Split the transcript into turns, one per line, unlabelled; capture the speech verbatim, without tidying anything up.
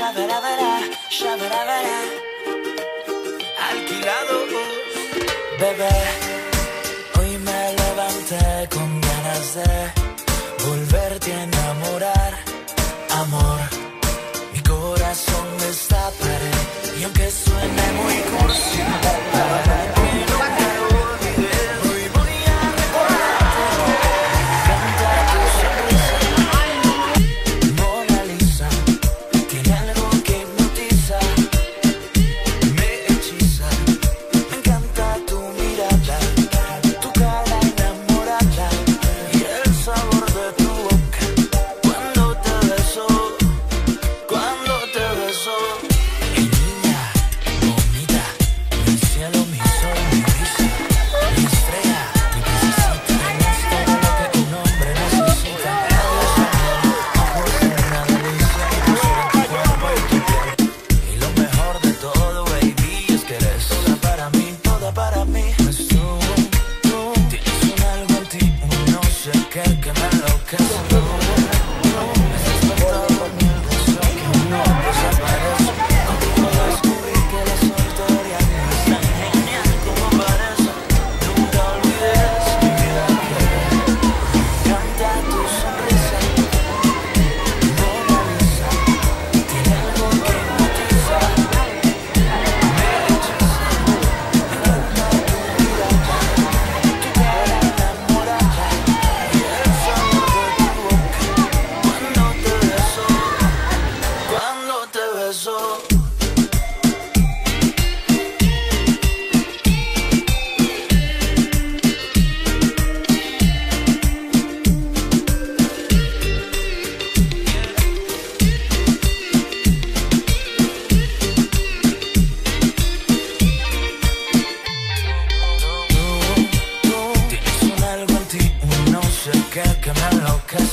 Shabarabara, shabarabara. Alquilados. Bebé, hoy me levanté con ganas de volverte a enamorar. Amor, mi corazón está pared. Y aunque suene muy cursi, para que nunca lo olvides, hoy voy a recordarte. Canta tu sonrisa, Mona Lisa. Tiene algo que hipnotiza, me hechiza. Me encanta tu mirada, tu cara enamorada y el sabor de tu boca cuando te beso, cuando te beso. Mi niña bonita, mi cielo, mi sol, mi brisa, mi estrella, mi princesita. Tienes todo lo que un hombre necesita. Hablas también, ojos de una delicia, dulzura en tu cuerpo y tu piel. Y lo mejor de todo, baby, es que eres toda para mí, toda para mí. Pues tú, tú tienes un algo en ti, un no sé qué que me enloquece. Tú, tú me has despertado mi deseo que no desaparece. Contigo descubrí que la soltería no es tan genial como parece. Nunca olvides mi vida que canta tu sonrisa, Mona Lisa. Tiene algo que hipnotiza, me hechiza. Me encanta tu mirada, tu cara enamorada y el sabor de tu boca cuando te beso, cuando te beso. Tú, tú tienes un algo en ti, un no sé qué que me enloquece.